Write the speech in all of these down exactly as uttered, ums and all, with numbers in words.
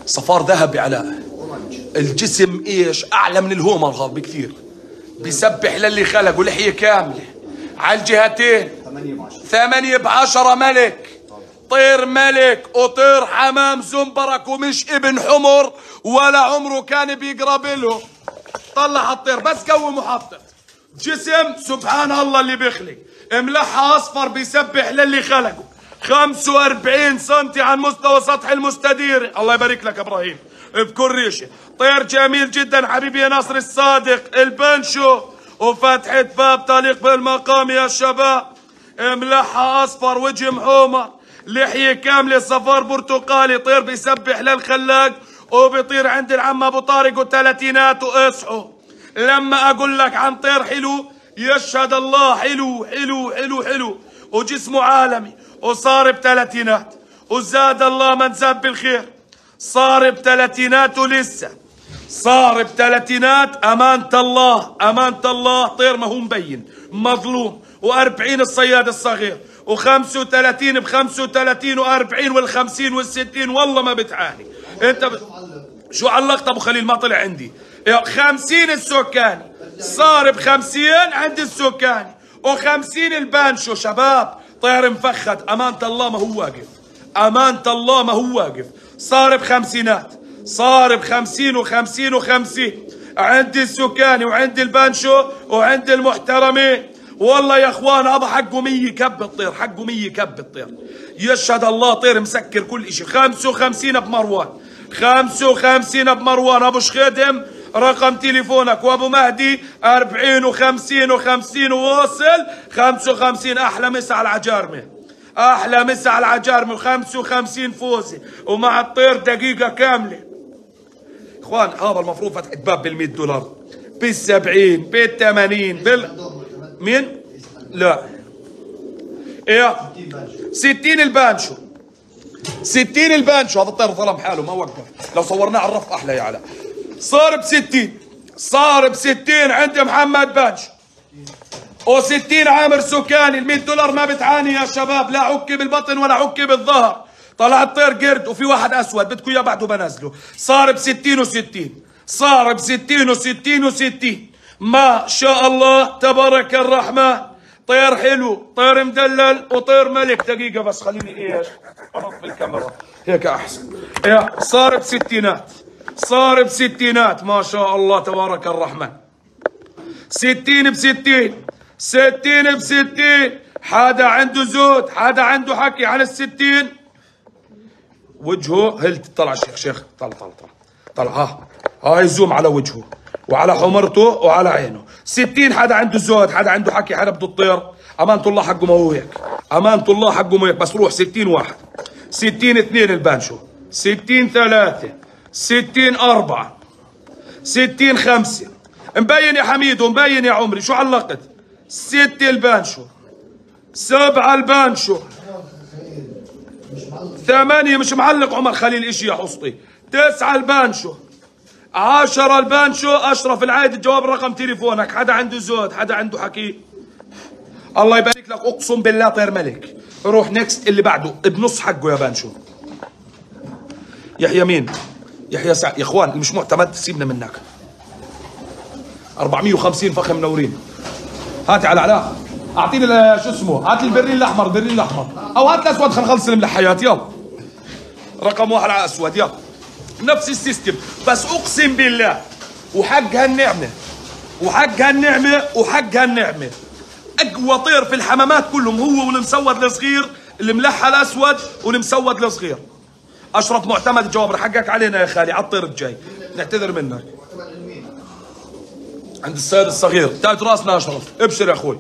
صفار ذهبي علاء. الجسم ايش؟ اعلى من الهومر هذا بكثير. بيسبح للي خلقه، لحية كاملة على الجهتين، ثمانية بعشرة ملك. طير ملك وطير حمام زنبرك، ومش ابن حمر ولا عمره كان بيقرب له. طلع الطير بس قوم وحطت جسم سبحان الله اللي بيخلق. ملحها اصفر بيسبح للي خلقه، خمسة وأربعين سنتي عن مستوى سطح المستدير. الله يبارك لك ابراهيم بكل ريشه. طير جميل جدا حبيبي يا ناصر الصادق. البنشو وفتحة باب تليق بالمقام يا شباب. ملحها اصفر، وجه محومر، لحية كاملة، صفار برتقالي. طير بيسبح للخلاق وبيطير عند العم ابو طارق والثلاثينات. واصحوا لما اقول لك عن طير حلو يشهد الله. حلو حلو حلو حلو وجسمه عالمي، وصار بثلاثينات، وزاد الله من زاد بالخير. صار بثلاثينات ولسه صار بثلاثينات. امانة الله امانة الله. طير ما هو مبين، مظلوم. وأربعين الصياد الصغير، وخمسة وثلاثين بخمسة وثلاثين، وأربعين والخمسين والستين. والله ما بتعاني انت ب... شو علقت ابو خليل؟ ما طلع عندي. خمسين السكاني صار بخمسين عند السكاني، وخمسين البانشو. شباب طير مفخد. امانة الله ما هو واقف، امانة الله ما هو واقف. صار بخمسينات، صار بخمسين وخمسين وخمسين عند السكاني وعند البانشو وعند المحترمين. والله يا اخوان هذا حقه مية كب الطير، حقه مية كب الطير. يشهد الله طير مسكر كل اشي. خمسة وخمسين بمروان، خمسة وخمسين بمروان. ابو شخيدم رقم تليفونك. وابو مهدي أربعين وخمسين وخمسين وواصل خمسة وخمسين. احلى مسا على العجارمه، احلى مسا على العجارمه. وخمسة وخمسين فوزي ومع الطير دقيقه كامله. اخوان هذا المفروض فتحة باب بالمية دولار، بالسبعين، بالثمانين، بال مين؟ لا ايه ستين البانشو، ستين البانشو. هذا الطير ظلم حاله ما وقف. لو صورناه على الرف احلى يا علاء. صار بستين، صار بستين عند محمد بانشو، وستين عامر سكاني. المية دولار ما بتعاني يا شباب، لا عكي بالبطن ولا عكي بالظهر. طلع الطير قرد، وفي واحد اسود بدكم اياه بعده بنزله. صار بستين وستين، صار بستين وستين وستين. ما شاء الله تبارك الرحمن. طير حلو، طير مدلل، وطير ملك. دقيقة بس خليني ايش احط بالكاميرا هيك احسن. صار بستينات، صار بستينات. ما شاء الله تبارك الرحمن. ستين بستين، ستين بستين. حدا عنده زود، حدا عنده حكي عن الستين. وجهه هل طلع شيخ شيخ طلع طلع طلع طلع. ها هاي زوم على وجهه وعلى حمرته وعلى عينه. ستين حدا عنده زود، حدا عنده حكي، حدا بده الطير. امانة الله حقه ما هو هيك، امانة الله حقه ما هيك. بس روح ستين واحد، ستين اثنين البانشو، ستين ثلاثة، ستين أربعة، ستين خمسة. مبين يا حميد ومبين يا عمري. شو علقت؟ ستة البانشو، سبعة البانشو، ثمانية مش معلق عمر خليل اشي يا حسطي، تسعة البانشو، عشرة البانشو. اشرف العايد الجواب رقم تليفونك. حدا عنده زود، حدا عنده حكي. الله يبارك لك. اقسم بالله طير ملك. روح نكست اللي بعده بنص حقه يا بانشو. يحيى مين؟ يحيى سعد. يا اخوان اللي مش معتمد سيبنا منك. أربعمية وخمسين فخم منورين. هاتي على علاء، اعطيني شو اسمه، هات لي البريل الاحمر، البريل الاحمر، او هات الاسود. خلينا نخلص الملحيات. يلا رقم واحد على اسود. يلا نفس السيستم. بس اقسم بالله وحق هالنعمه وحق هالنعمه وحق هالنعمه اقوى طير في الحمامات كلهم هو والمسود الصغير، الملحى الاسود والمسود الصغير. اشرف معتمد الجواب حقك علينا يا خالي على الطير الجاي. نعتذر منك. عند الصيد الصغير تاج راسنا اشرف. ابشر يا اخوي.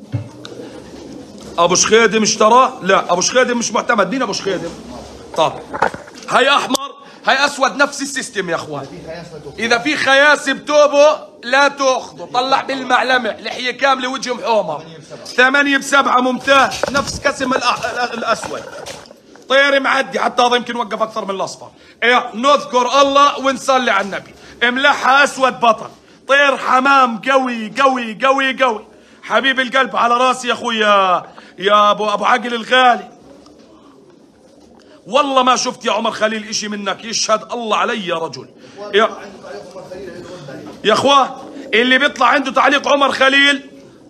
ابو شخيدم اشترى؟ لا ابو شخيدم مش معتمد. مين ابو شخيدم؟ طب هاي احمر، هاي اسود. نفس السيستم يا اخوان. اذا في خياس بتوبه لا تاخذه. طلع بالمعلمه، لحيه كامله، وجه محومر. ثمانية بسبعة. ممتاز. نفس كسم الاسود. طير معدي، حتى هذا يمكن وقف اكثر من الاصفر. ايه نذكر الله ونصلي على النبي. املحها اسود بطل. طير حمام قوي قوي قوي قوي. حبيب القلب على راسي يا اخوي يا يا ابو ابو عقل الغالي. والله ما شفت يا عمر خليل اشي منك، يشهد الله علي يا رجل. يا, يا اخوان اللي بيطلع عنده تعليق عمر خليل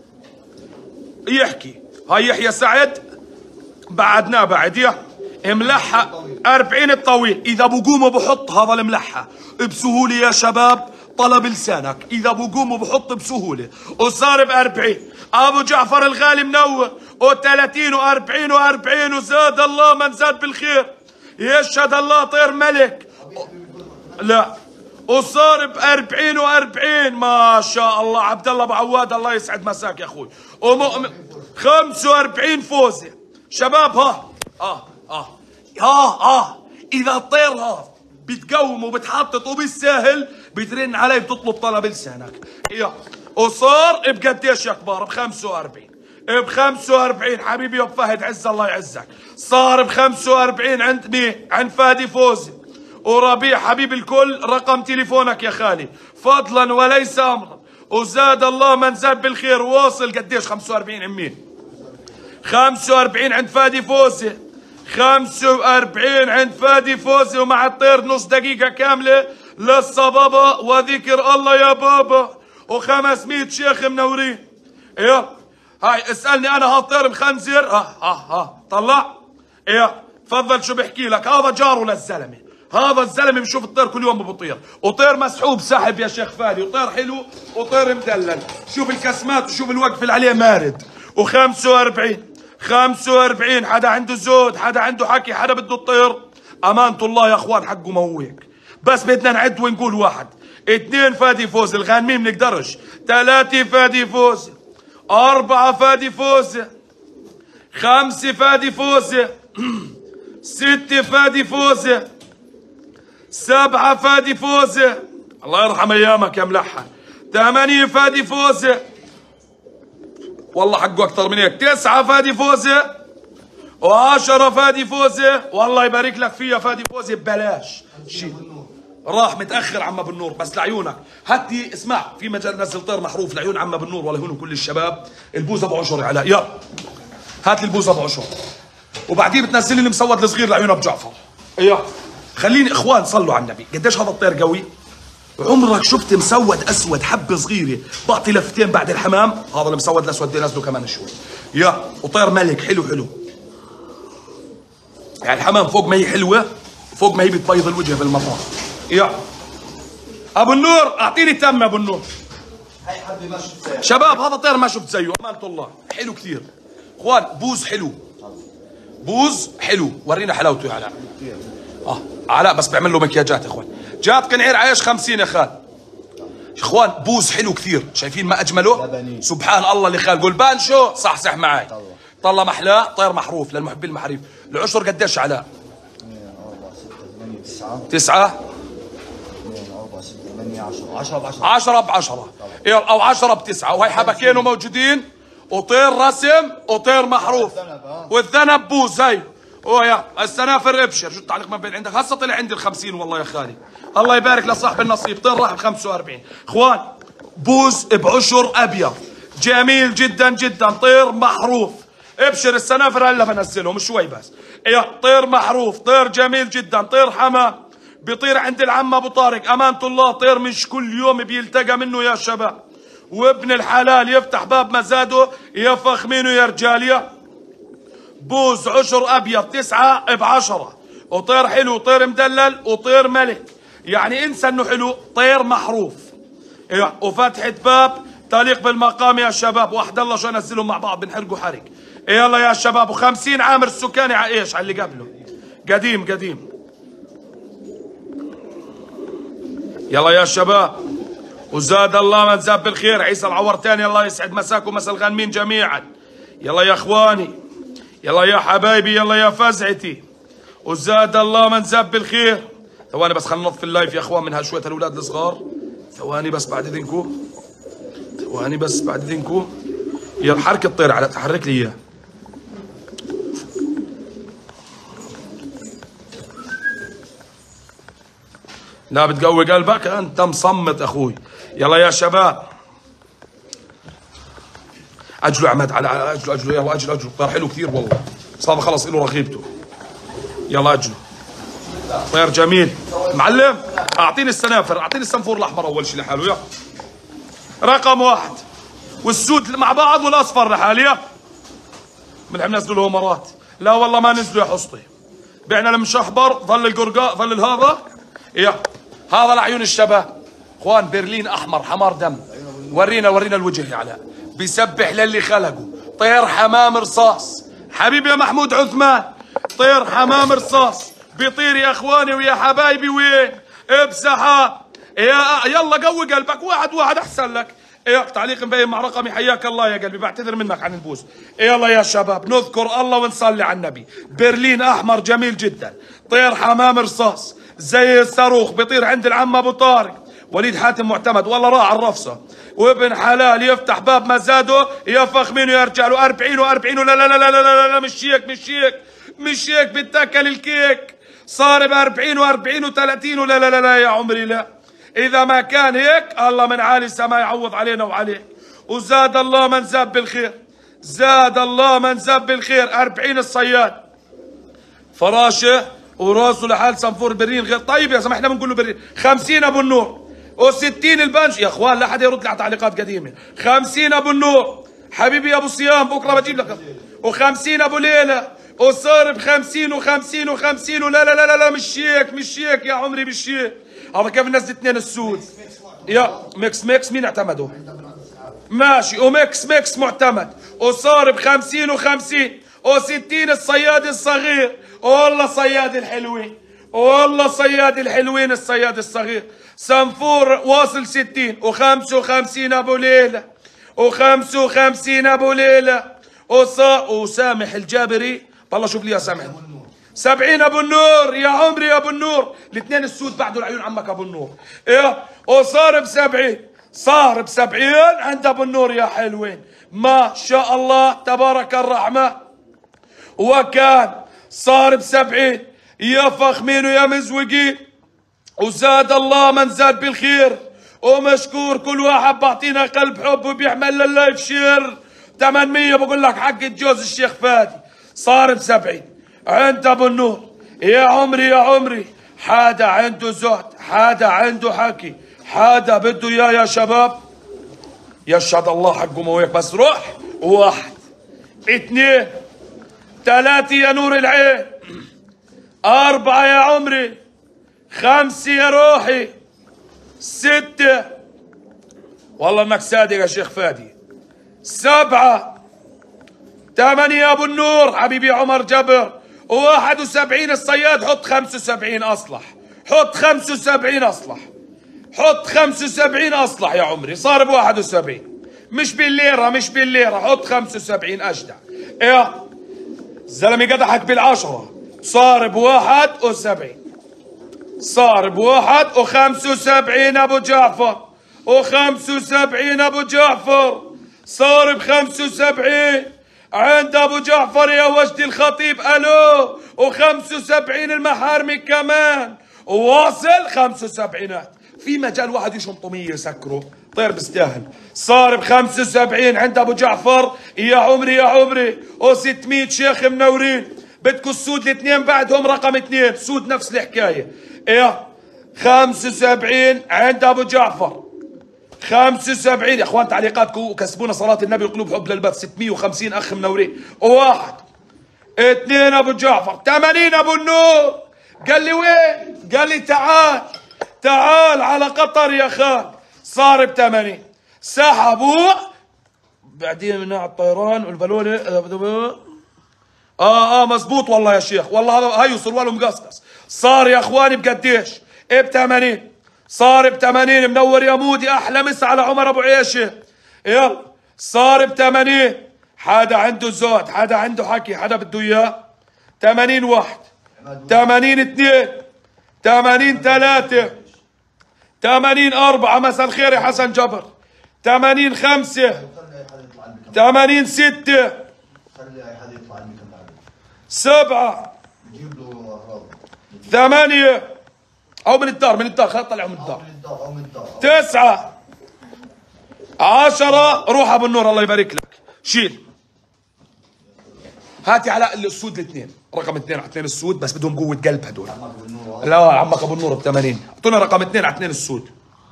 يحكي. هاي يحيى سعد بعدناه بعد يا ملحق أربعين الطويل، اذا بقوم وبحط هذا الملحق بسهوله يا شباب، طلب لسانك، اذا بقوم وبحط بسهوله وصار ب أربعين. ابو جعفر الغالي منور و30 و40 و40 وزاد الله من زاد بالخير، يشهد الله طير ملك. لا وصار ب أربعين و40 ما شاء الله. عبد الله ابو عواد الله يسعد مساك يا اخوي. ومؤمن خمسة وأربعين فوزه شباب. ها اه اه اه اه اذا الطير هذا بتقوم وبتحطط وبالساهل بترن علي بتطلب طلب لسانك. يا وصار بقديش يا كبار؟ ب خمسة وأربعين. ب خمسة وأربعين حبيبي يا فهد عز الله يعزك. صار ب خمسة وأربعين عند مين؟ عند فادي فوزي. وربيع حبيب الكل رقم تليفونك يا خالي فضلا وليس امرا. وزاد الله من زاد بالخير. واصل قديش؟ خمسة وأربعين عند مين؟ خمسة وأربعين عند فادي فوزي. خمسة وأربعين عند فادي فوزي. ومع الطير نص دقيقة كاملة للصبابة وذكر الله يا بابا. وخمسمية شيخ منورين. يلا هاي اسألني انا هالطير مخنزر. ها ها ها طلع. يلا تفضل شو بحكي لك. هذا جاره للزلمة، هذا الزلمة بشوف الطير كل يوم بطير، وطير مسحوب سحب يا شيخ فادي، وطير حلو وطير مدلل. شوف الكسمات وشوف الوقف اللي عليه مارد. وخمسة وأربعين خمسة وأربعين حدا عنده زود، حدا عنده حكي، حدا بده الطير. امانة الله يا اخوان حقه مويك، بس بدنا نعد ونقول واحد اثنين فادي فوز الغانمين بنقدرش، ثلاثة فادي فوز، أربعة فادي فوز، خمسة فادي فوز، ستة فادي فوز، سبعة فادي فوز، الله يرحم ايامك يا ملحن، ثمانية فادي فوز، والله حقه اكثر من هيك، تسعة فادي فوز، وعشرة فادي فوز، والله يبارك لك فيها فادي فوز ببلاش. شيء راح متاخر عم بالنور بس لعيونك. هات لي اسمع، في مجال نزل طير محروف لعيون عم بالنور ولا هون كل الشباب. البوز ابو عشر علاء، يلا هات لي البوز ابو عشر، وبعدين بتنزل لي المسود الصغير لعيون ابو جعفر. يلا خليني اخوان صلوا على النبي. قديش هذا الطير قوي؟ عمرك شفت مسود اسود حبه صغيره بعطي لفتين بعد الحمام؟ هذا المسود الاسود بدي انزله كمان شوي. يا وطير ملك حلو حلو، يعني الحمام فوق ما هي حلوه فوق ما هي بتبيض الوجه بالمطار. يا ابو النور اعطيني تم ابو النور. هاي حبي ما شفت زيه شباب، هذا طير ما شفت زيه امانه الله، حلو كثير اخوان. بوز حلو، بوز حلو، ورينا حلاوته يا علاء. اه علاء بس بيعمل له مكياجات يا اخوان. جات كنعير عيش خمسين يا خال. اخوان بوز حلو كثير، شايفين ما اجمله؟ لبني. سبحان الله اللي خالقه. البان شو صحصح معي. طلع محلاه طير محروف للمحبين المحاريف. العشر قديش علاء؟ تسعة عشرة بعشرة عشرة بعشرة أو عشرة بتسعة. وهي حبكينه موجودين، وطير رسم وطير محروف والذنب بوز. هي ويا السنافر ابشر. شو التعليق ما بين عندك؟ هسه طلع عندي الخمسين والله يا خالي. الله يبارك لصاحب النصيب. طير راح ب خمسة وأربعين اخوان. بوز بعشر ابيض جميل جدا جدا، طير محروف. ابشر السنافر هلا بنزلهم شوي بس. يا طير محروف، طير جميل جدا، طير حمام بيطير عند العم ابو طارق امانه الله. طير مش كل يوم بيلتقى منه يا شباب، وابن الحلال يفتح باب مزاده يا فخمينه يا رجال. يا بوز عشر ابيض تسعة بعشرة، وطير حلو، طير مدلل، وطير ملك، يعني انسى انه حلو، طير محروف. يا وفتحة باب تليق بالمقام يا شباب. واحد الله شو انزلهم مع بعض بنحرقوا حرق. يلا يا شباب. وخمسين عامر السكاني على ايش؟ على اللي قبله قديم قديم. يلا يا شباب. وزاد الله من زاد بالخير. عيسى العورتاني الله يسعد مساكم مسا الغانمين جميعا. يلا يا اخواني، يلا يا حبايبي، يلا يا فزعتي. وزاد الله من زاد بالخير. ثواني بس خلينا نطفي اللايف يا اخوان من هالشويه الاولاد الصغار. ثواني بس بعد اذنكم، ثواني بس بعد اذنكم. يلا حرك الطير على تحرك لي اياه. لا بتقوي قلبك انت مصمت اخوي. يلا يا شباب اجلوا عماد على اجلوا اجلوا يلا اجلوا اجلوا. طير حلو كثير والله، صار خلص له رغيبته. يلا اجلوا. طير جميل معلم. اعطيني السنافر، اعطيني السنفور الاحمر اول شيء لحاله يا رقم واحد، والسود مع بعض والاصفر لحاله يا. بنحب ننزلوا الهومرات. لا والله ما نزلوا يا حصتي، بعنا المشحبر ظل القرقاء ظل الهذا يا هذا لعيون الشباب. اخوان برلين احمر حمار دم. ورينا ورينا الوجه يا علاء. بيسبح للي خلقه. طير حمام رصاص حبيبي يا محمود عثمان. طير حمام رصاص بيطير يا اخواني ويا حبايبي. وين بسحاب يا يلا قوي قلبك. واحد واحد احسن لك. ايه تعليق مبين مع رقمي. حياك الله يا قلبي، بعتذر منك عن البوس. يلا يا شباب نذكر الله ونصلي على النبي. برلين احمر جميل جدا. طير حمام رصاص زي الصاروخ بيطير عند العم ابو طارق. وليد حاتم معتمد والله راح الرفصه. وابن حلال يفتح باب مزاده يفخ منه يرجع له أربعين وأربعين. لا لا لا لا لا لا, لا مش هيك مش هيك مش هيك بتاكل الكيك. صار ب أربعين وأربعين وثلاثين. ولا لا لا لا يا عمري لا. إذا ما كان هيك الله من عالي السماء يعوض علينا وعليك. وزاد الله من زاد بالخير. زاد الله من زاد بالخير. أربعين الصياد فراشة وراسه لحال صنفور برين غير طيب يا زلمه. احنا بنقول له برين. خمسين ابو النور وستين البنش يا اخوان. لا حدا يرد لي على تعليقات قديمه. خمسين ابو النور حبيبي يا ابو صيام بكره بجيب لك. وخمسين ابو ليلى وصار بخمسين وخمسين وخمسين. ولا لا لا لا, لا مش هيك مش هيك يا عمري مش هيك. هذا كيف نزل اثنين السود يا ميكس ميكس مين اعتمده؟ ماشي وميكس ميكس معتمد. وصار بخمسين وخمسين وستين الصياد الصغير. والله صياد الحلوين والله صياد الحلوين الصياد الصغير. صنفور واصل ستين وخمسة وخمسين ابو ليلى وخمسة وخمسين ابو ليلى. وصا وسامح الجابري والله شوف لي يا سامح. سبعين ابو النور يا عمري يا ابو النور. الاثنين السود بعده العيون عمك ابو النور. ايه وصار بسبعين. صار بسبعين عند ابو النور يا حلوين. ما شاء الله تبارك الرحمن. وكان صار بسبعين يا فخمين ويا مزوقين. وزاد الله من زاد بالخير. ومشكور كل واحد بعطينا قلب حب وبيعمل لللايف شير. ثمانمية بقول لك حق جوز الشيخ فادي. صار بسبعين عند ابو النور يا عمري يا عمري. حدا عنده زهد حدا عنده حكي حدا بده اياه يا شباب. يشهد الله حقه ما هيك بس روح. واحد اثنين ثلاثة يا نور العين. أربعة يا عمري. خمسة يا روحي. ستة والله انك صادق يا شيخ فادي. سبعة. ثمانية يا ابو النور حبيبي عمر جبر. وواحد وسبعين الصياد. حط خمسة وسبعين اصلح. حط خمسة وسبعين اصلح. حط خمسة وسبعين اصلح يا عمري. صار بواحد وسبعين مش بالليرة مش بالليرة. حط خمسة وسبعين اجدع. ايه زلمي قدحك بالعشرة. صار بواحد وسبعين. صار بواحد وخمسة وسبعين ابو جعفر. وخمسة وسبعين ابو جعفر. صار بخمسة وسبعين عند ابو جعفر يا وجدي الخطيب. الو وخمسة وسبعين المحارمي كمان. وواصل خمسة وسبعينات. في مجال واحد يشنطوا مية يسكروا. طير بيستاهل. صار ب خمسة وسبعين عند ابو جعفر يا عمري يا عمري. وستمية شيخ منورين. بدكم السود الاثنين بعدهم رقم اثنين سود نفس الحكايه. ايه خمسة وسبعين عند ابو جعفر. خمسة وسبعين يا اخوان تعليقاتكم وكسبونا صلاه النبي وقلوب حب للبث. ستمية وخمسين اخ منورين. وواحد اثنين ابو جعفر. ثمانين ابو النور. قال لي وين؟ قال لي تعال تعال على قطر يا خال. صار ب ثمانين. سحبوا بعدين من على الطيران والبالونه. اه اه مزبوط والله يا شيخ. والله هذا هيو سروال مقصقص. صار يا اخواني بقديش؟ ب ثمانين. صار ب ثمانين. منور يا مودي. احلى مسا على عمر ابو عيشه. يلا صار ب ثمانين. حدا عنده زود حدا عنده حكي حدا بده اياه. ثمانين واحد. ثمانين اثنين. ثمانين ثلاثة. ثمانين أربعة. مساء الخير يا حسن جبر. ثمانين خمسة. ثمانين ستة. سبعة. ثمانية أو من الدار من الدار خلينا نطلعوا من الدار. تسعة. عشرة. روح أبو النور الله يبارك لك. شيل هاتي على السود الاثنين، رقم اثنين على اثنين السود، بس بدهم قوة قلب هدول. لا عمك ابو النور ب ثمانين، اعطونا رقم اثنين على اثنين السود.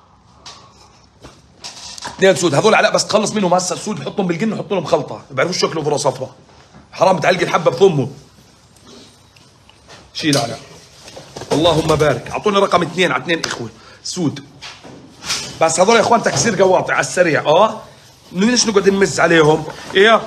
اثنين سود هذول علاء، بس تخلص منهم هسه السود بحطهم بالجن وحط لهم خلطة، ما بعرفوش شكله ذره صفرا. حرام تعلق الحبة بفمه. شيل علاء. اللهم بارك، اعطونا رقم اثنين على اثنين اخوة سود. بس هذول يا اخوان تكسير قواطع على السريع. اه ليش نقعد نمز عليهم؟ ايه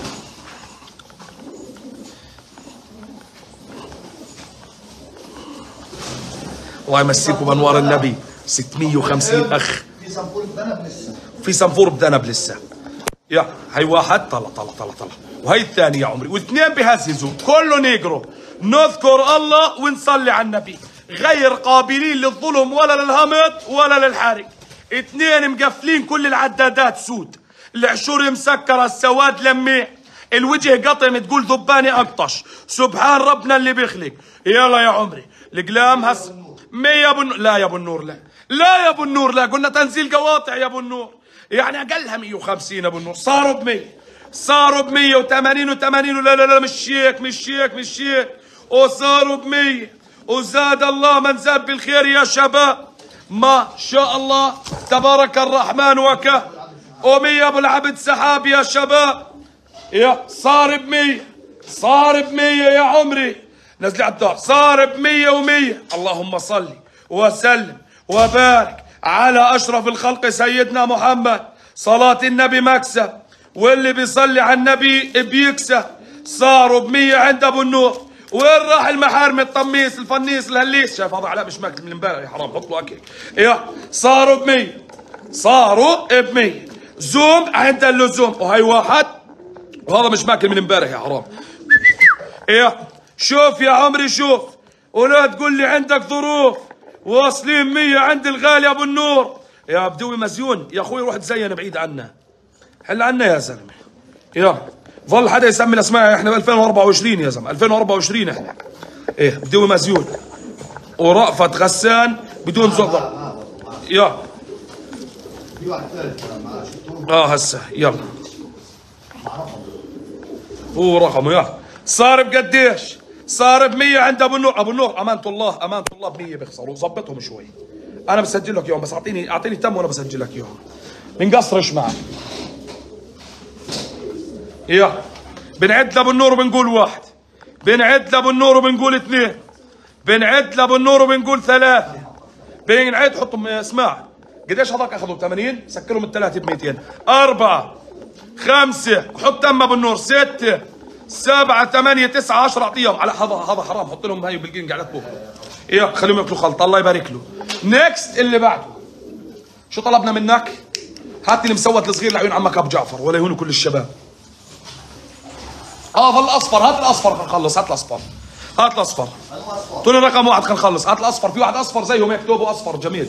الله يمسيكم بانوار النبي. ستمية وخمسين اخ. في صنفور بذنب لسه. في صنفور بذنب لسه. يا هي واحد طلع طلع طلع طلع، وهي الثاني يا عمري، واثنين بهززوا، كله نيجرو. نذكر الله ونصلي على النبي، غير قابلين للظلم ولا للهمط ولا للحرق. اثنين مقفلين كل العدادات سود، العشور مسكرة، السواد لميع، الوجه قطم تقول ذباني اقطش. سبحان ربنا اللي بيخلق. يلا يا عمري القلام هس مية يا ابو النور. لا يا ابو النور لا لا يا ابو النور لا، قلنا تنزيل قواطع يا ابو النور، يعني اقلها مية وخمسين يا ابو النور. صاروا ب مية، صاروا ب مية وثمانين وثمانين. لا لا لا مش هيك مش هيك مش هيك، وصاروا ب مية. وزاد الله من زاد بالخير يا شباب، ما شاء الله تبارك الرحمن وكه. ومية ابو العبد سحاب يا شباب. يا صار ب مية، صار ب مية يا عمري. نزلي على الدار، صار ب مية ومية. اللهم صل وسلم وبارك على اشرف الخلق سيدنا محمد. صلاة النبي مكسب، واللي بيصلي على النبي بيكسب. صاروا ب مية عند ابو النور. وين راح المحارم الطميس الفنيس الهليس؟ شايف هذا علاء مش ماكل من امبارح يا حرام، حط له اكل. يا صاروا ب مية، صاروا ب مية. زوم عند اللزوم، وهي واحد، وهذا مش ماكل من امبارح يا حرام. ايه شوف يا عمري شوف، ولا تقول لي عندك ظروف. واصلين مية عند الغالي ابو النور. يا بدوي مزيون يا اخوي، روح تزين بعيد عنا، حل عنا يا زلمه. يا ظل حدا يسمي الاسماء، احنا ب ألفين وأربعة وعشرين يا زلمه، ألفين وأربعة وعشرين احنا. ايه بدوي مزيون ورأفت غسان بدون زغر. يا في واحد ثالث معاه شفتوه؟ اه هسه يلا هو رقمه. يا صار بقديش؟ صار ب مية عند ابو النور. ابو النور امانه الله امانه الله ب مية بيخسروا، ظبطهم شوي. انا بسجل لك يوم، بس اعطيني اعطيني تم وانا بسجل لك يوم. بنقصرش معك. يا بنعد لابو النور وبنقول واحد، بنعد لابو النور وبنقول اثنين، بنعد لابو النور وبنقول ثلاثه، بنعد. حطهم اسمع قديش هذاك اخذوا ثمانين، سكرهم الثلاثه ب مئتين. أربعة خمسة، حط تم ابو النور. ستة سبعة ثمانية تسعة عشرة، اعطيهم على هذا هذا حرام، حط لهم هاي بالجين قاعد بكره. ايه خليهم ياكلوا خلطه، الله يبارك له. نيكست اللي بعده. شو طلبنا منك؟ هات لي المسوت الصغير لعيون عمك ابو جعفر، ولا يهون كل الشباب. اه ظل الاصفر، هات الاصفر خلينا نخلص. هات الاصفر، هات الاصفر. طول رقم واحد خلينا نخلص. هات الاصفر، في واحد اصفر زيهم هيك ثوبه اصفر جميل.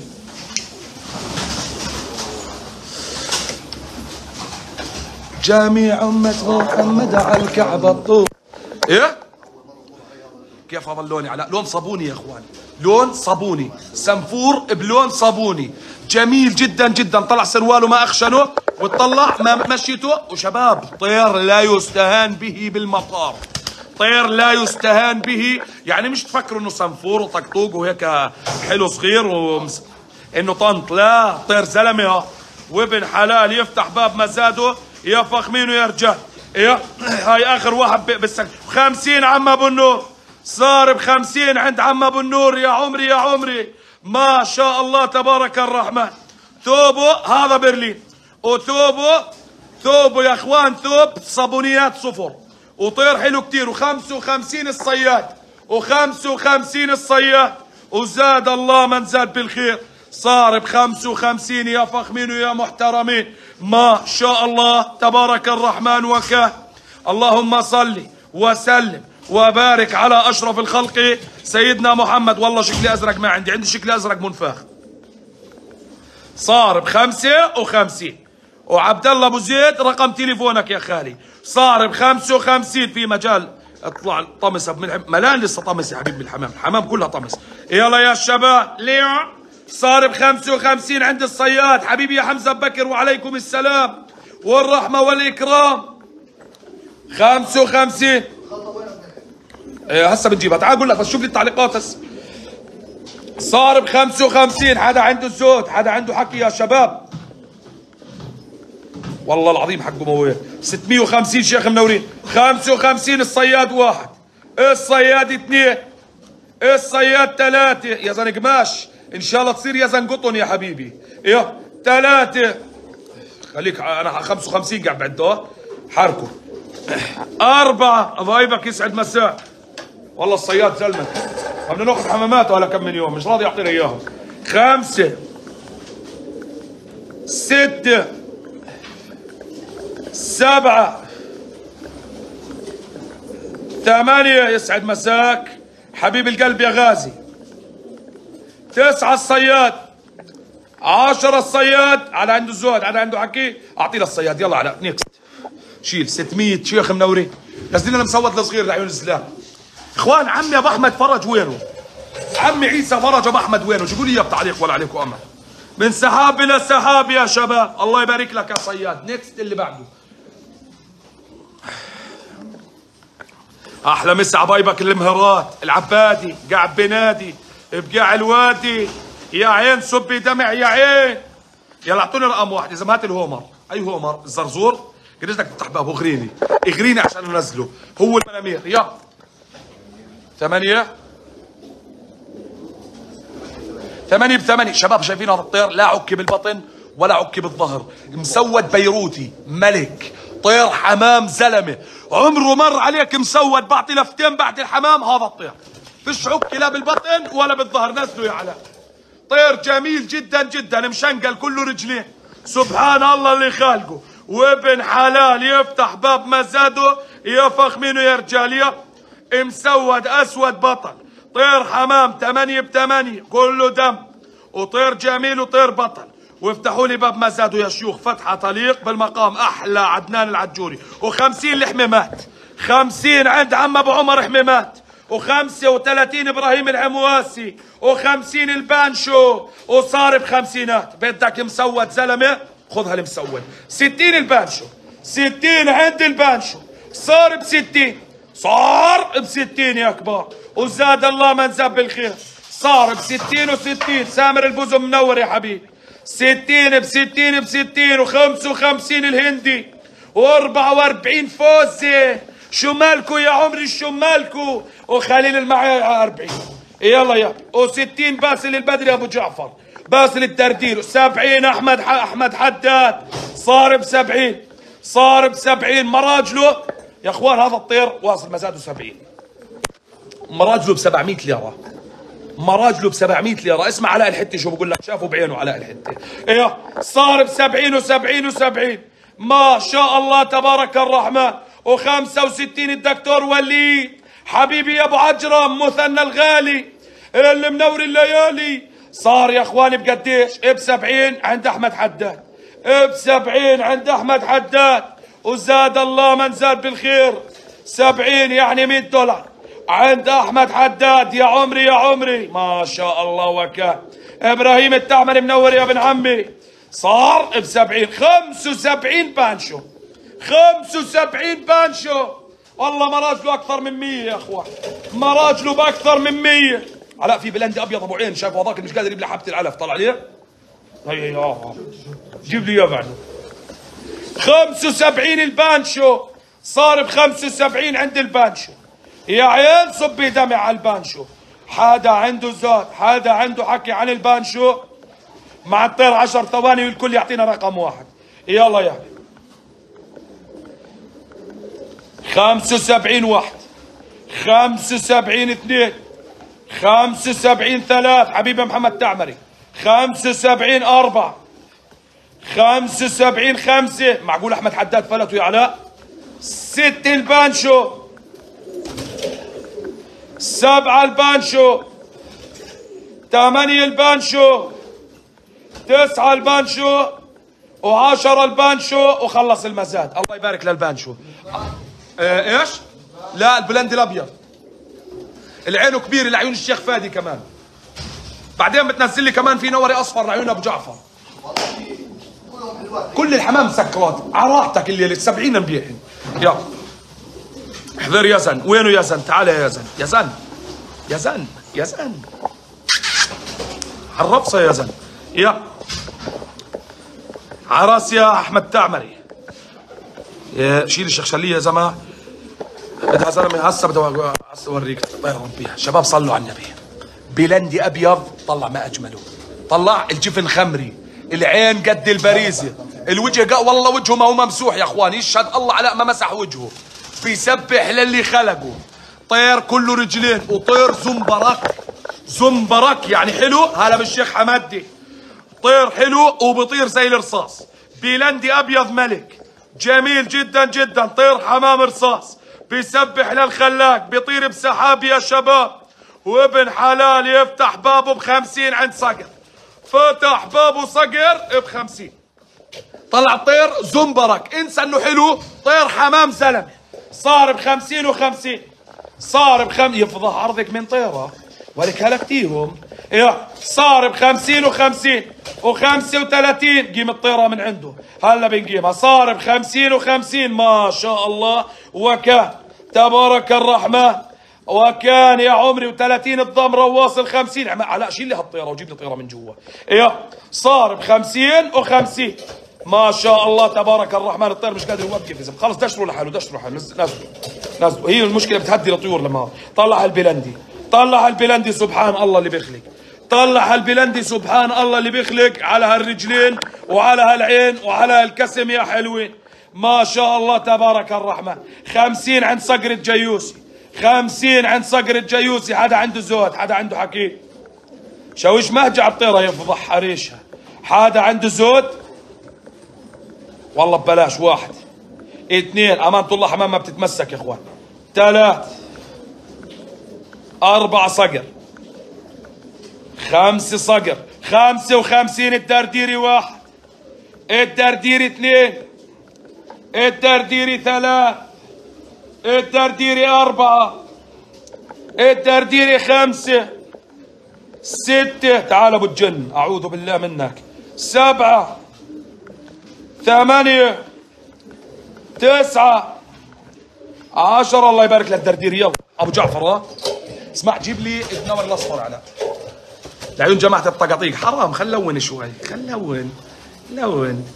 جميع أمة محمد على الكعبة الطور. إيه؟ كيف هذا اللون يا علاء؟ لون صابوني يا إخواني، لون صابوني، سنفور بلون صابوني، جميل جدا جدا. طلع سرواله ما أخشنه، وطلع ما مشيته. وشباب طير لا يستهان به بالمطار، طير لا يستهان به. يعني مش تفكروا إنه سنفور وطقطوق وهيك حلو صغير ومس... إنه طنط، لا طير زلمة وابن حلال يفتح باب مزاده يا فخمين ويا رجال. يا هاي اخر واحد بالسك. خمسين عم ابو النور، صار بخمسين عند عم ابو النور. يا عمري يا عمري ما شاء الله تبارك الرحمن. ثوبه هذا برلين، وثوبه ثوبه يا اخوان ثوب صابونيات صفر، وطير حلو كتير. وخمسة وخمسين الصياد، وخمسة وخمسين الصياد. وزاد الله من زاد بالخير. صار بخمسة وخمسين يا فخمين ويا محترمين. ما شاء الله تبارك الرحمن وكاه. اللهم صل وسلم وبارك على أشرف الخلق سيدنا محمد. والله شكلي أزرق ما عندي، عندي شكلي أزرق منفاخ. صار بخمسة وخمسين. وعبد الله أبو زيد رقم تليفونك يا خالي. صار بخمسة وخمسين. في مجال اطلع طمس ملان لسه طمس يا حبيبي. الحمام الحمام كلها طمس. يلا يا شباب ليه صار بخمسة وخمسين عند الصياد حبيبي يا حمزة بكر، وعليكم السلام والرحمة والإكرام. خمسة وخمسين إيه هسه بنجيبها. تعال اقول لك بس شوف لي التعليقات هسه. صار ب خمسة وخمسين، حدا عنده الزود، حدا عنده حكي يا شباب. والله العظيم حقه مويه. ستمية وخمسين شيخ منورين. خمسة وخمسين الصياد واحد، الصياد اثنين، الصياد ثلاثة. يا زن قماش ان شاء الله تصير يا زن قطن يا حبيبي. ايه ثلاثة. خليك انا خمسة وخمسين قاعد بعده حركه. أربعة. ضايبك يسعد مساك. والله الصياد زلمة. بدنا ناخذ حمامات ولا كم من يوم مش راضي يعطينا اياهم. خمسة. ستة. سبعة. ثمانية. يسعد مساك حبيب القلب يا غازي. تسعة الصياد. عشرة الصياد. على عنده الزهد، على عنده حكي، اعطيه للصياد. يلا على نيكست. شيل ستمية شيخ منورين. نزلنا المسود الصغير لعيون الاسلام. اخوان عمي ابو احمد فرج وينه؟ عمي عيسى فرج ابو احمد وينه؟ جيبوا لي اياه بتعليق ولا عليكم امل. من سحاب الى سحاب يا شباب. الله يبارك لك يا صياد. نيكست اللي بعده. احلى مسا عبايبك المهرات العبادي قاعد بنادي بقاع الوادي. يا عين صبي دمع يا عين. يلا اعطوني رقم واحد. اذا مات الهومر. اي هومر؟ الزرزور. قديش بدك تفتح بابه؟ اغريني اغريني عشان انزله. هو المنامير. يلا ثمانية. ثمانية بثمانية. شباب شايفين هذا الطير؟ لا عكي بالبطن ولا عكي بالظهر، مسود بيروتي ملك، طير حمام زلمه. عمره مر عليك مسود بعطي لفتين بعد الحمام. هذا الطير فيش عكي لا بالبطن ولا بالظهر. نزلوا يا علاء. طير جميل جدا جدا مشنقل كله رجلين. سبحان الله اللي خالقه. وابن حلال يفتح باب مزاده يفخ منه يا رجال. يا مسود اسود بطل. طير حمام ثمانية بثمانية كله دم، وطير جميل وطير بطل. وافتحوا لي باب مزاده يا شيوخ فتحه تليق بالمقام. احلى عدنان العجوري. وخمسين لحميمات. خمسين عند عم ابو عمر حميمات. وخمسة وثلاثين ابراهيم العمواسي. وخمسين البانشو. وصار بخمسينات. بدك مسود زلمه خذها المسود. ستين البانشو. ستين عند البانشو. صار بستين. صار بستين يا كبار. وزاد الله من زاد بالخير. صار بستين وستين. سامر البوزم منور يا حبيبي. ستين بستين بستين. وخمسة وخمسين الهندي. واربعة واربعين فوزي. شو مالكو يا عمري شو مالكو. وخليل المعي أربعين. يلا يا وستين باسل البدري ابو جعفر. باسل الدردير. سبعين احمد احمد حداد. صار بسبعين. صار بسبعين. مراجله يا اخوان هذا الطير واصل مزاده سبعين. مراجله بسبعمية ليرة. مراجله بسبعمية ليرة. اسمع علاء الحتي شو بقول لك. شافوا بعينه علاء الحتي. ايه صار بسبعين وسبعين وسبعين. ما شاء الله تبارك الرحمن. وخمسة وستين الدكتور وليد حبيبي يا ابو عجرم مثنى الغالي اللي منور الليالي. صار يا اخواني بقديش؟ بسبعين عند احمد حداد. بسبعين عند احمد حداد. وزاد الله من زاد بالخير. سبعين يعني مية دولار عند احمد حداد. يا عمري يا عمري ما شاء الله وكان. ابراهيم التعمري منور يا ابن عمي. صار بسبعين. خمسة وسبعين بانشو. خمسة وسبعين بانشو. والله مراجله اكثر من مية يا اخوان. مراجله باكثر من مية. علاء في بلندي ابيض ابو عين شايف هذاك مش قادر يجيب لي حبه العلف. طلع عليه. هي هي اه جيب لي اياه بعد. خمسة وسبعين البانشو. صار ب خمسة وسبعين عند البانشو. يا عيال صبي دمع على البانشو. حدا عنده زاد، حدا عنده حكي عن البانشو مع الطير عشر ثواني والكل يعطينا رقم واحد. يلا يا حبيبي. خمسة وسبعين واحد. خمسة وسبعين اثنين. خمسة وسبعين ثلاث حبيبي محمد تعمري. خمسة وسبعين أربعة. خمسة وسبعين خمسة. معقول أحمد حداد فلتوا يا علاء؟ ستة البانشو. سبعة البانشو. ثمانية البانشو. تسعة البانشو. وعشرة البانشو. وخلص المزاد. الله يبارك للبانشو. اه ايش؟ لا البلندي الابيض. العينه كبير لعيون الشيخ فادي كمان. بعدين بتنزل لي كمان في نوري اصفر لعيون ابو جعفر. كل الحمام مسكرات على راحتك اللي السبعين مبيعين. يلا احذر يا زن. وينه يا زن؟ تعال يا زن. يا زن يا زن يا زن عالرفصة يا زن. يا عراس يا احمد تعمري. يا شيل الشخشلية يا زلمة. بدها زلمة هسه بدي هسه اوريك طيرهم فيها. شباب صلوا على النبي. بلندي ابيض طلع ما اجمله. طلع الجفن خمري، العين قد البريزة، الوجه قا والله وجهه ما هو ممسوح يا اخوان، يشهد الله على ما مسح وجهه. بيسبح للي خلقه. طير كله رجلين وطير زنبرك. زنبرك يعني حلو. هلا بالشيخ حمدي. طير حلو وبطير زي الرصاص. بيلندي ابيض ملك جميل جدا جدا. طير حمام رصاص بيسبح للخلاق. بيطير بسحاب يا شباب. وابن حلال يفتح بابه بخمسين عند صقر. فتح بابه صقر بخمسين. طلع طير زنبرك. انسى انه حلو. طير حمام زلمه صار بخمسين وخمسين. صار بخم يفضح عرضك من طيره ولك هلكتيهم. يا صار بخمسين وخمسين وخمسة وثلاثين. قيم الطيره من عنده هلا بنقيمها. صار بخمسين وخمسين ما شاء الله. وكان تبارك الرحمن. وكان يا عمري وثلاثين الضمره وواصل خمسين. علاء شيل لي هالطيره وجيب لي طيره من جوا. يا صار بخمسين وخمسين ما شاء الله تبارك الرحمن. الطير مش قادر يوقف يا زلمه. خلص دشروا لحاله دشروا لحاله. نزلوا نزلوا. هي المشكله بتهدي الطيور لما طلع البلندي. طلع البلندي سبحان الله اللي بيخلق. طلع البلندي سبحان الله اللي بيخلق على هالرجلين وعلى هالعين وعلى هالكسم يا حلوين ما شاء الله تبارك الرحمن. خمسين عند صقر الجيوسي. خمسين عند صقر الجيوسي. حدا عنده زود حدا عنده حكيم. شاويش مهجع على الطيره يفضح حريشها. حدا عنده زود والله ببلاش. واحد اثنين امانة الله حمام ما بتتمسك يا اخوان. ثلاث اربع صقر. خمس صقر. خمسة وخمسين. الدرديري واحد. الدرديري اثنين. الدرديري ثلاث. الدرديري أربعة. الدرديري خمسة. ستة. تعال أبو الجن أعوذ بالله منك. سبعة. ثمانية. تسعة. عشرة. الله يبارك لك الدرديري. يلا أبو جعفر. ها اسمع جيب لي النور الأصفر على لعيون جماعة الطقاطيق. حرام خل لون شوي. خل لون لون.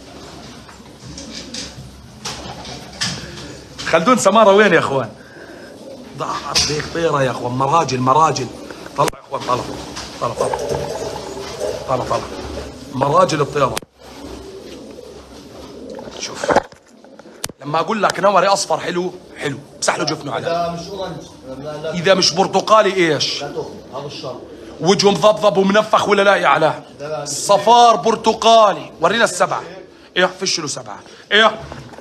خلدون سمارة وين يا اخوان؟ ضع هيك طيرة يا اخوان. مراجل مراجل. طلع يا اخوان. طلع طلع طلع طلع طلع مراجل الطيرة. شوف لما اقول لك نوري اصفر حلو حلو امسح له جفنه على. اذا مش اورنج اذا مش برتقالي ايش؟ لا تاخذ هذا الشر. وجهه مضبضب ومنفخ ولا لا يا علاء؟ صفار برتقالي. ورينا السبعة. ايه فش له سبعة. ايه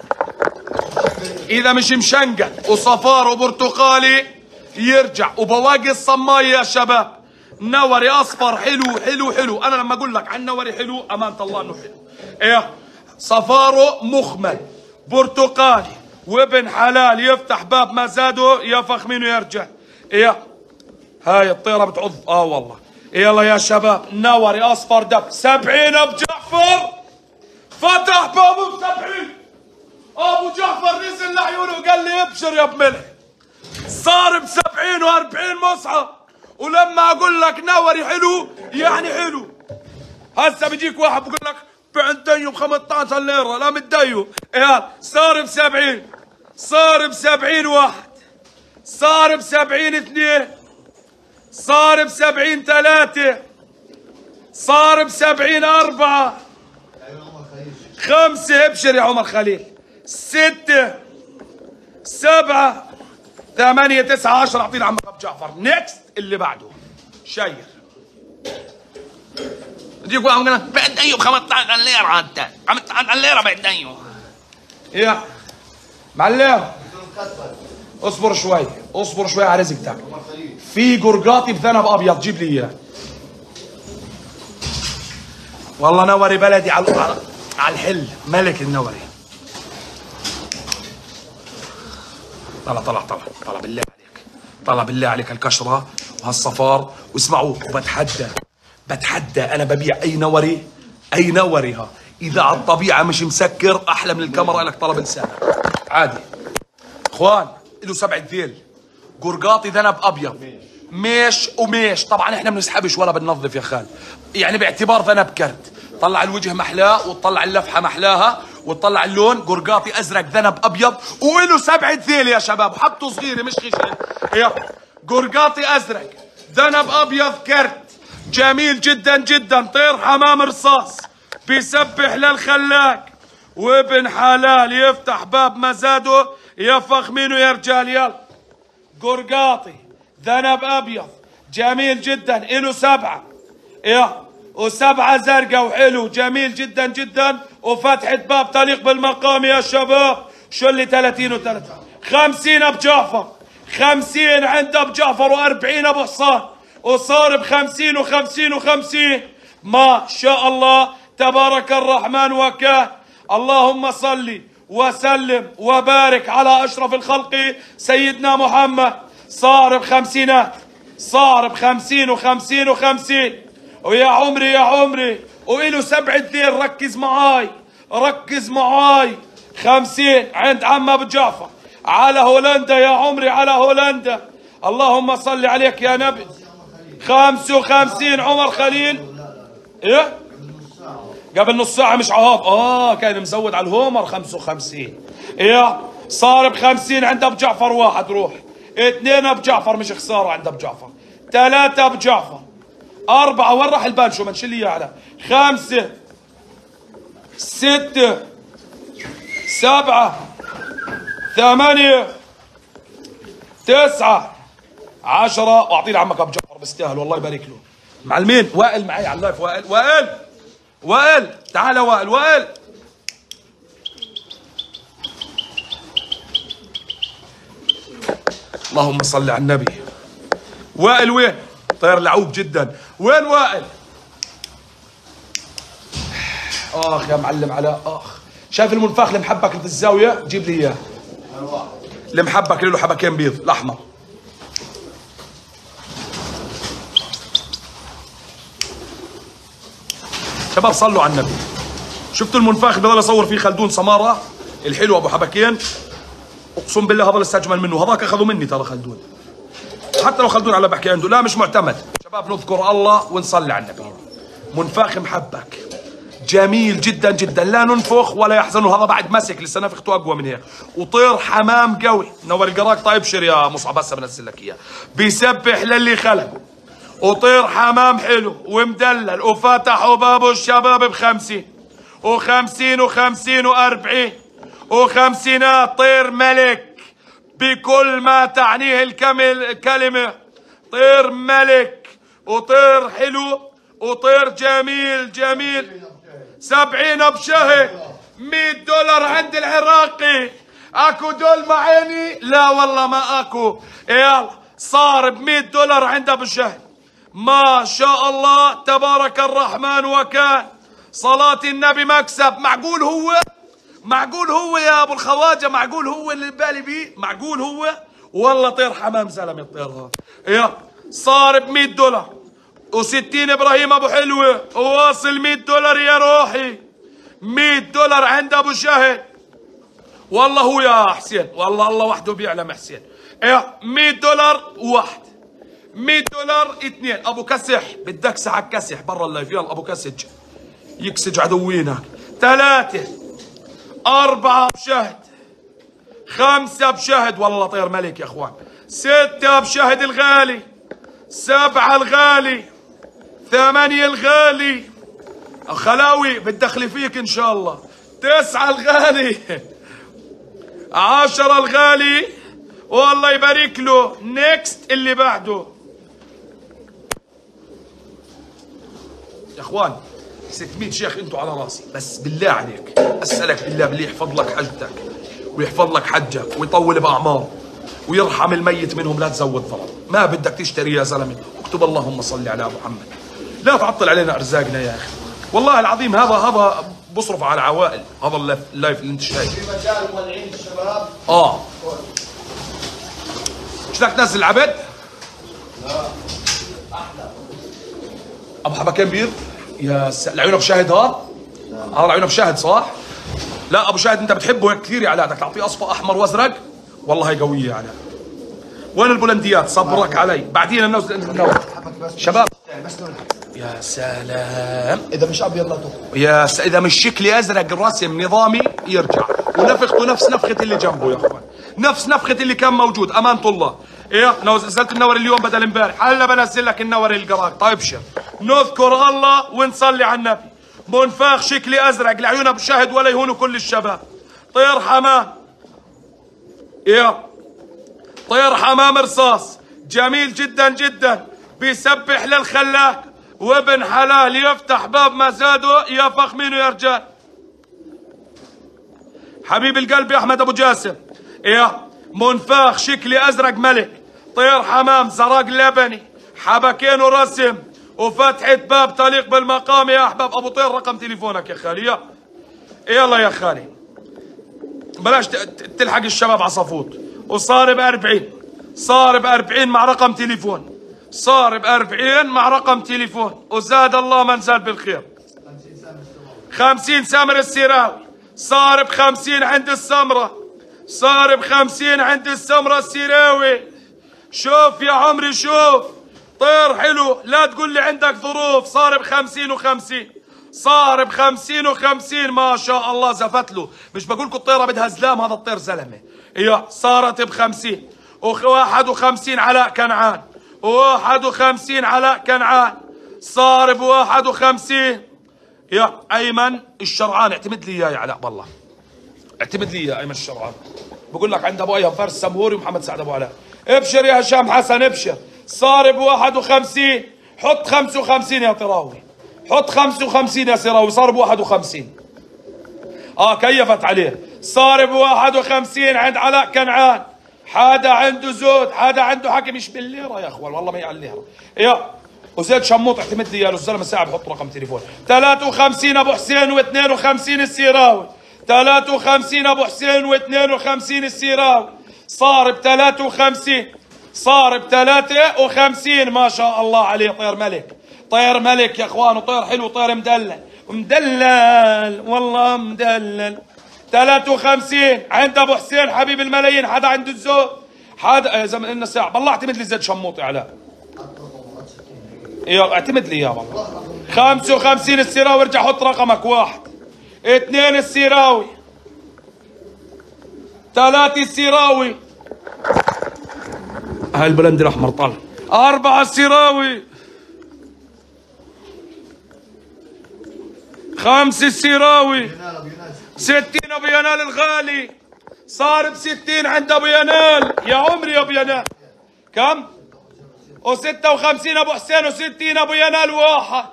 اذا مش مشنقل وصفار وبرتقالي يرجع. وبواقي الصماية يا شباب. نوري اصفر حلو حلو حلو. انا لما اقول لك عن نوري حلو امانة الله انه حلو. ايه صفاره مخمل برتقالي وابن حلال يفتح باب ما زاده يفخ منه يرجع. ايه هاي الطيرة بتعض. اه والله. يلا يا شباب نوري اصفر دب. سبعين ابو جعفر فتح بابه بسبعين. ابو جعفر نزل لعيونه وقال لي ابشر يا بملح. صار بسبعين واربعين مصحف. ولما اقول لك نوري حلو يعني حلو. هسه بيجيك واحد بقول لك بعنتيو ب خمسطعش ليرة. لا متديو. ايه صار بسبعين. صار بسبعين واحد. صار بسبعين اثنين. صار بسبعين ثلاثة. صار بسبعين أربعة. خمسة. ابشر يا عمر خليل. ستة. سبعة. ثمانية. تسعة. عشرة. اعطينا عمك ابو جعفر. نيكست اللي بعده شير. يجيك واحد يقول لك بعديو ب خمسطعش ليرة. انت خمسطعش ليرة بعديو. يا معلم اصبر شوي اصبر شوي على رزقتك. في قرقاطي بذنب ابيض جيب لي اياه. والله نوري بلدي على على الحل. ملك النوري. طلع طلع طلع طلع بالله عليك. طلع بالله عليك الكشرة وهالصفار. واسمعوا وبتحدى بتحدى انا ببيع اي نوري اي نوري ها اذا على الطبيعة مش مسكر احلى من الكاميرا لك طلب لسانك عادي. اخوان له سبع ذيل. قرقاطي ذنب ابيض ميش وميش. طبعا احنا بنسحبش ولا بننظف يا خال، يعني باعتبار ذنب كرت. طلع الوجه محلاه وتطلع اللفحه محلاها وتطلع اللون. قرقاطي ازرق ذنب ابيض وله سبع ذيل يا شباب، وحبته صغيره مش خشن. يا قرقاطي ازرق ذنب ابيض كرت، جميل جدا جدا. طير حمام رصاص بيسبح للخلاق، وابن حلال يفتح باب مزاده يا فخمينه يا رجال. يلا قرقاطي ذنب ابيض جميل جدا، له سبعه يا وسبعه زرقاء وحلو جميل جدا جدا، وفتحه باب تليق بالمقام يا شباب. شو اللي ثلاثين وثلاثين خمسين ابو جعفر، خمسين عند ابو جعفر وأربعين ابو حصان، وصار بخمسين وخمسين وخمسين. ما شاء الله تبارك الرحمن وكان. اللهم صل وسلم وبارك على اشرف الخلق سيدنا محمد. صار بخمسينات، صار بخمسين وخمسين وخمسين. ويا عمري يا عمري وإله سبع ذيل. ركز معاي ركز معاي. خمسين عند عم ابو جعفر على هولندا يا عمري، على هولندا. اللهم صل عليك يا نبي. خمسة وخمسين عمر خليل. ايه قبل نص ساعة مش عهاب. اه كان مزود على الهومر. خمسة وخمسين ايه صار بخمسين عند ابو جعفر. واحد روح. اثنين ابو جعفر مش خسارة عند ابو جعفر. ثلاثة ابو جعفر. أربعة وين راح البان شو منشل لي على. خمسة ستة سبعة ثمانية تسعة عشرة. واعطي لعمك ابو جعفر بيستاهل والله يبارك له. معلمين وائل معي على اللايف. وائل وائل وائل تعال وائل. وائل اللهم صل على النبي. وائل وين؟ طير لعوب جدا. وين وائل؟ اخ يا معلم علاء. اخ شايف المنفاخ اللي محبك في الزاويه؟ جيب لي اياه. اللي محبك له حبكين بيض الاحمر. شباب صلوا على النبي. شفتوا المنفاخ اللي بضل يصور فيه خلدون سماره الحلو ابو حبكين؟ اقسم بالله هذا لسه اجمل منه. هذاك اخذوا مني ترى خلدون، حتى لو خلدون على بحكي عنده لا مش معتمد. شباب نذكر الله ونصلي على النبي. منفاخ محبك جميل جدا جدا، لا ننفخ ولا يحزنوا. هذا بعد مسك لسه نفخته اقوى من هيك. وطير حمام قوي. نور القراق. طيب شر يا مصعب هسه بنزل لك اياه. بيسبح للي خلق. وطير حمام حلو ومدلل. وفتحوا بابه الشباب بخمسين وخمسين وخمسين وأربعين وخمسينات. طير ملك بكل ما تعنيه الكلمة. طير ملك وطير حلو وطير جميل جميل. سبعين بشهر. مية دولار عند العراقي. اكو دول معيني؟ لا والله ما اكو. يلا صار بمية دولار عند ابو شهر. ما شاء الله تبارك الرحمن وكان. صلاة النبي مكسب. معقول هو معقول هو يا ابو الخواجه؟ معقول هو اللي بالي بيه؟ معقول هو؟ والله طير حمام زلمه الطير هذا. يا صار ب مية دولار وستين ابراهيم ابو حلوه. وواصل مية دولار يا روحي. مية دولار عند ابو شهد. والله هو يا حسين، والله الله وحده بيعلم حسين. يا مية دولار واحد، مية دولار اثنين. ابو كسح بدك ساعة كسح برا اللايف. يلا ابو كسج يكسج عدوينك. ثلاثة أربعة بشهد. خمسة بشهد. والله طير ملك يا اخوان. ستة بشهد الغالي. سبعة الغالي. ثمانية الغالي. خلاوي بتدخلي فيك ان شاء الله. تسعة الغالي. عشرة الغالي. والله يبارك له. نيكست اللي بعده. يا اخوان ستمية شيخ انتوا على راسي، بس بالله عليك اسالك بالله بالله يحفظ لك حجتك ويحفظ لك حجك ويطول باعمار ويرحم الميت منهم. لا تزود فرض. ما بدك تشتري يا زلمه اكتب اللهم صل على محمد. لا تعطل علينا ارزاقنا يا اخي. والله العظيم هذا هذا بصرف على عوائل. هذا اللايف اللي انت شايفه في مجال مولعين الشباب. اه ايش بدك تنزل العبد؟ لا احلى ابو حبكين بيض. يا س... العيون ابو شاهد هذا؟ هذا العيون ابو شاهد صح؟ لا ابو شاهد انت بتحبه هيك كثير يا علاء. بدك تعطيه اصفر احمر وازرق والله هي قويه على. وين البولنديات؟ صبرك علي بعدين النوز النوز. شباب يا سلام. اذا مش ابيض لا تخطب. يا س... اذا مش شكلي ازرق الرسم نظامي يرجع، ونفخته نفس نفخه اللي جنبه يا اخوان، نفس نفخه اللي كان موجود. امانه الله. ايه نزلت النور اليوم بدل امبارح، هلا بنزل لك النور القراق. طيب ابشر، نذكر الله ونصلي على النبي. منفاخ شكلي ازرق لعيون ابو شاهد ولا يهونوا كل الشباب. طير حمام. ايه طير حمام رصاص جميل جدا جدا، بيسبح للخلاق، وابن حلال يفتح باب مزاده يا فخمينه يا رجال. حبيب القلب يا احمد ابو جاسم. ايه منفاخ شكلي ازرق ملك، طير حمام زرق لبني، حبكين ورسم، وفتحة باب تليق بالمقام يا احباب. ابو طير رقم تليفونك يا خالي. يا يلا يا خالي بلاش تلحق الشباب عصفوت. وصار بأربعين، صار بأربعين مع رقم تليفون، صار بأربعين مع رقم تليفون، وزاد الله من زاد بالخير. خمسين سامر السيراوي، صار بخمسين عند السمرة، صار بخمسين عند السمرة السيراوي. شوف يا عمري شوف، طير حلو لا تقول لي عندك ظروف. صار بخمسين وخمسين، صار بخمسين وخمسين ما شاء الله. زفت له، مش بقول لكم الطيرة بدها زلام، هذا الطير زلمة. ايوه صارت بخمسين. وواحد وخمسين علاء كنعان، وواحد وخمسين علاء كنعان، صار بواحد وخمسين. يا ايمن الشرعان اعتمد لي اياه يا علاء، والله اعتمد لي اياه ايمن الشرعان. بقول لك عند ابو ايهم فارس سمهوري ومحمد سعد ابو علاء. ابشر يا هشام حسن ابشر، صار بواحد وخمسين. حط خمسة وخمسين يا طراوي، حط خمسة وخمسين يا سراوي، صار بواحد وخمسين. اه كيفت عليه. صار بواحد وخمسين عند علاء كنعان. حدا عنده زود، حدا عنده حكي مش بالليره يا اخوان، والله ما هي على الليره. يا وزيد شموط اعتمد لي يا الزلمه ساعه بحط رقم تليفون. ثلاثة وخمسين ابو حسين واثنين وخمسين السيراوي، ثلاثة وخمسين ابو حسين واثنين وخمسين السيراوي. صار ب ثلاثة وخمسين، صار ب ثلاثة وخمسين ما شاء الله عليه. طير ملك، طير ملك يا اخوان، وطير حلو، طير مدلل مدلل والله مدلل. ثلاثة وخمسين عند ابو حسين حبيب الملايين. حدا عنده الزود؟ حدا زي ما قلنا ساعه. بالله اعتمد لي زيد شموطي علاء. ايوه اعتمد لي اياه والله. خمسة وخمسين السيراوي، ارجع حط رقمك. واحد اثنين السيراوي، ثلاثة السيراوي، هاي البلند الاحمر طالع. أربعة السيراوي، خمسة السيراوي، ستين ابو ينال الغالي. صار بستين عند ابو ينال يا عمري يا ابو ينال. كم؟ وستة وخمسين ابو حسين، وستين ابو ينال. واحد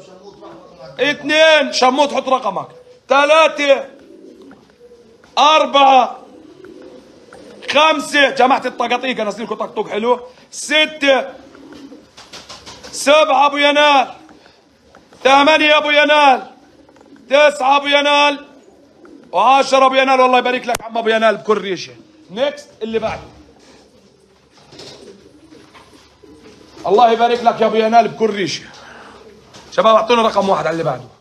اثنين شموت حط رقمك. ثلاثة أربعة خمسة، جماعة الطقاطيق انزل لكم طقطوق حلو. ستة سبعة ابو ينال، ثمانية ابو ينال، تسعة ابو ينال، وعشرة ابو ينال. والله يبارك لك عم ابو ينال بكل ريشه. نيكست اللي بعده. الله يبارك لك يا ابو ينال بكل ريشه. شباب اعطونا رقم واحد على اللي بعده.